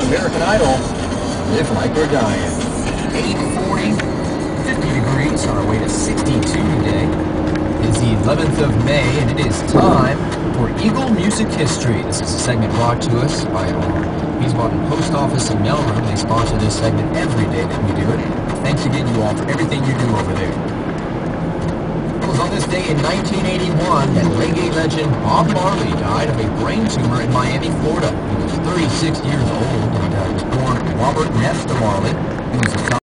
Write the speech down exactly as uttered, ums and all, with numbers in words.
American Idol, Live Like We're Dying. eight forty, fifty degrees on our way to sixty-two today. It is the eleventh of May, and it is time for Eagle Music History. This is a segment brought to us by our Wiesbaden Post Office and Mailroom. They sponsor this segment every day that we do it. Thanks again, you all, for everything you do over there. It was on this day in nineteen eighty-one that reggae legend Bob Marley died of a brain tumor in Miami, Florida. He was thirty-six years old and uh, was born Robert Nesta Marley. He was a